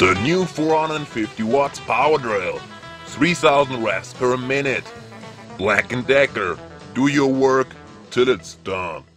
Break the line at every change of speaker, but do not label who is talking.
The new 450 watts power drill, 3000 revs per minute. Black&Decker, do your work till it's done.